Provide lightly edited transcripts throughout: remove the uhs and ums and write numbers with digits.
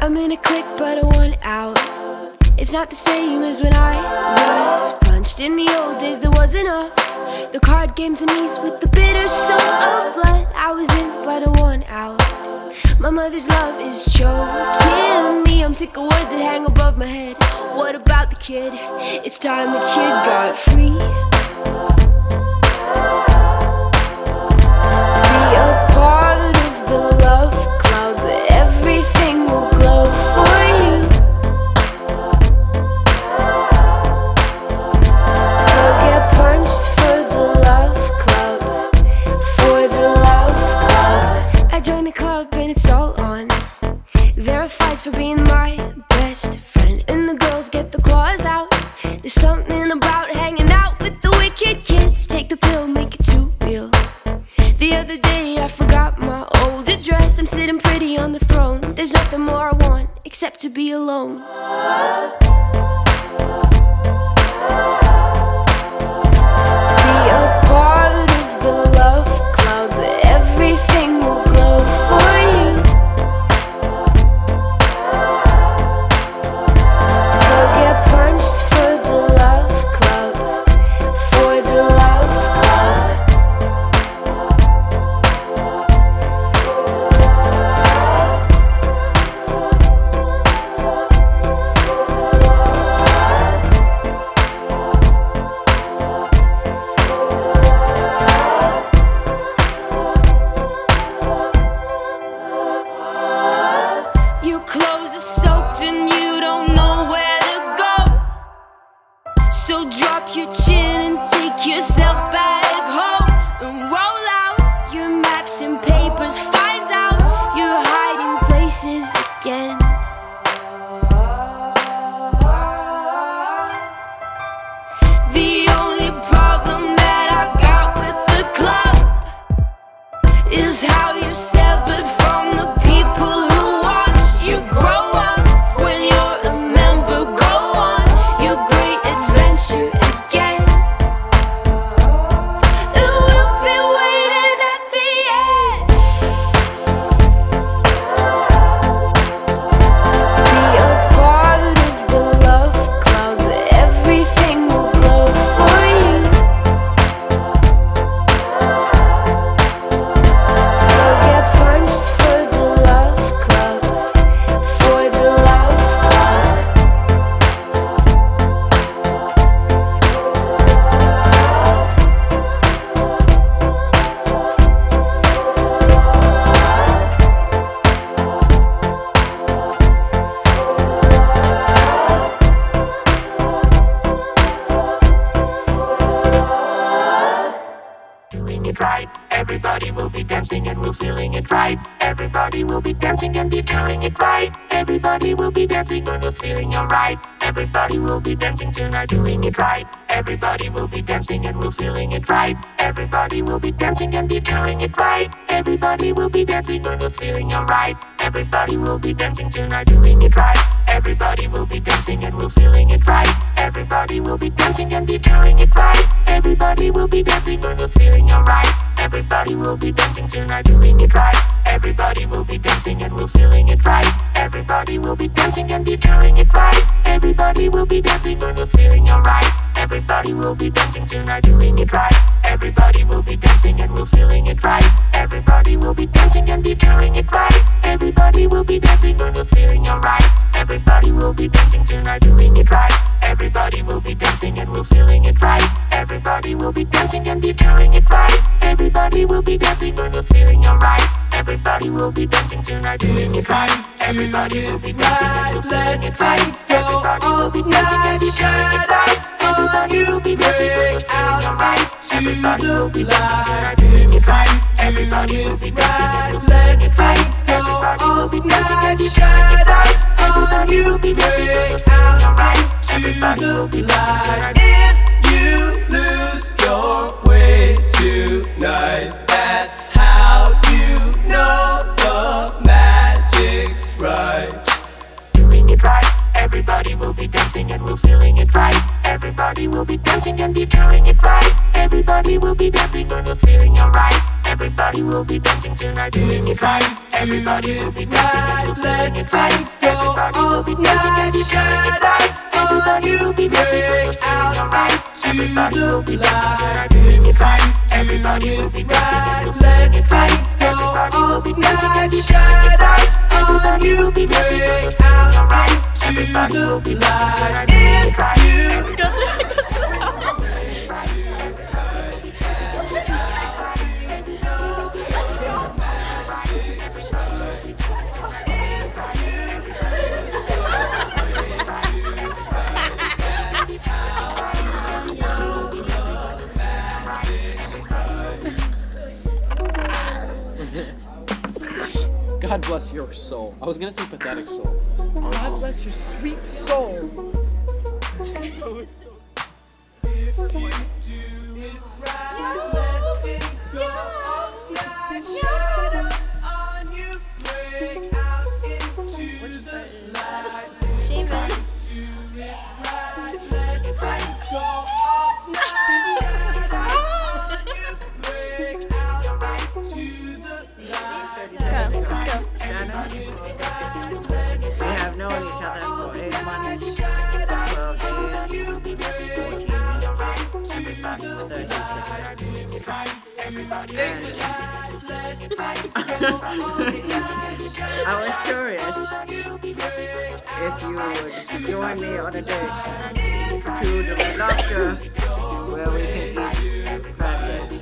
I'm in a clique, but I want out. It's not the same as when I was punched. In the old days there was enough. The card games and ease with the bitter soul of blood. I was in, but I want out. My mother's love is choking me. I'm sick of words that hang above my head. What about the kid? It's time the kid got free. Be a part of the love club. Everything will glow for you. Go get punched for the love club. For the love club. I joined the club and it's all on. There are fights for being my best friend, and the girls get the claws out. There's something about hanging out with the wicked kids. Take the pill, make it too real. The other day I forgot my old address. I'm sitting pretty on the throne. There's nothing more I want except to be alone. Be a part of the love club. Everything will glow for you. Go get punched for the love club. For the love club. Your clothes are soaked and you don't know where to go. So drop your chin and take yourself back home. And roll out your maps and papers. Find out your hiding places again. The only problem that I got with the club is how you severed from the people who watched you grow up. When you're a member, go on your great adventure again. And we'll be waiting at the end. Be a part of the love club. Everything will glow for you. Go get punched for the love club. For the love club. Doing it right, everybody will be dancing and we're feeling it right. Everybody will be dancing and be feeling it right. Everybody will be dancing and we're feeling alright. Everybody will be dancing tonight, doing it right. Everybody will be dancing and we're feeling it right. Everybody will be dancing and be feeling it right. Everybody will be dancing and we're feeling alright. Everybody will be dancing tonight, doing it right. Everybody will be dancing and we're feeling it right. Everybody will be dancing and be feeling it right. Everybody will be dancing and we're feeling alright. Everybody will be dancing tonight, doing it right. Everybody will be dancing and we're feeling it right. Everybody will be dancing and be feeling it right. Everybody will be dancing and we're feeling alright. Everybody will be dancing tonight, doing it right. Everybody will be dancing and we're feeling it right. Everybody will be dancing and be feeling it right. Everybody will be dancing and we're feeling alright. Everybody will be dancing tonight, doing it right. Everybody will be dancing and we're feeling it right. Everybody will be dancing and be feeling it right. Everybody will be dancing and we're feeling alright. Everybody will be dancing tonight, doing it right. Everybody will be dancing and we're feeling it right. Everybody will be dancing and be feeling it right. Everybody will be dancing and we're feeling alright. Everybody will be dancing tonight, doing it right. Everybody will be dancing and we're feeling it right. Everybody will be dancing and be feeling it right. Everybody will be dancing and we're feeling alright. Everybody will be dancing tonight. If you lose your way tonight, that's how you know the magic's right. Doing it right. Everybody will be dancing and we're feeling it right. Everybody will be dancing and be feeling it right. Everybody will be dancing and we're feeling alright. Everybody will be dancing tonight, doing it right. Everybody will be dancing and we're feeling it right. the light. If you everybody will be right, let it go all night. Shadows on you, break out into the light. If you God bless your soul. I was gonna say pathetic soul. God bless your sweet soul. If you do it right, let it go all night. Shadows on you, break out into the light. If you do it right, let it go all night. Shadows on you, break out into the light. We have known each other for 8 months, 12 days, 14 minutes, 36 I was curious if you would join me on a date to the doctor where we can eat crab legs.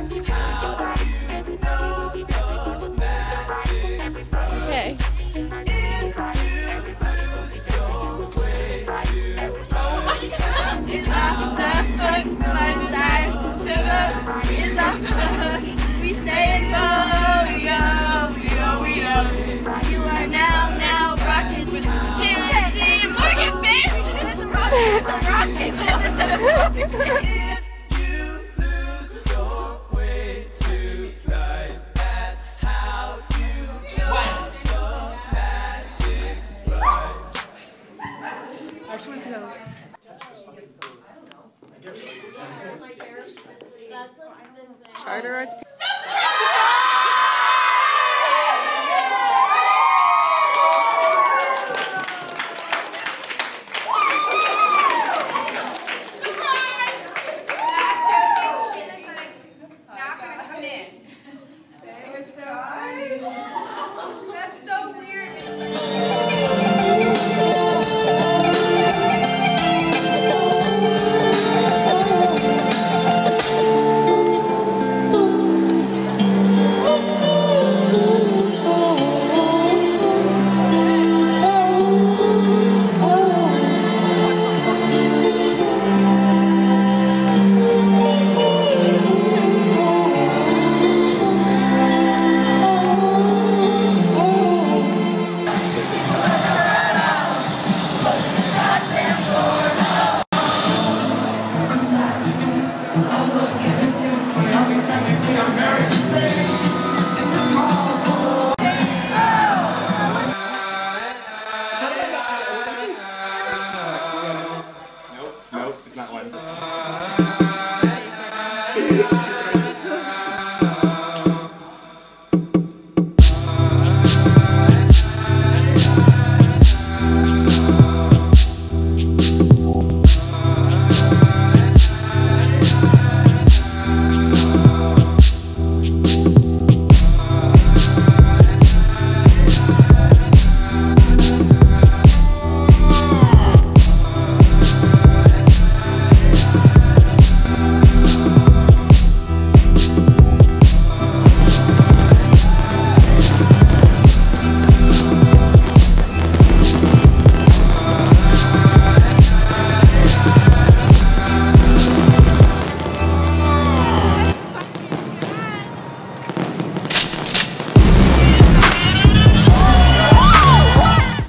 Okay. We say go, yo, yo, yo. You are now rocking with Chelsea Morgan, bitch. It's a rocket. If you lose your way tonight, that's how you know the magic's right. I just want to see how Charter Arts.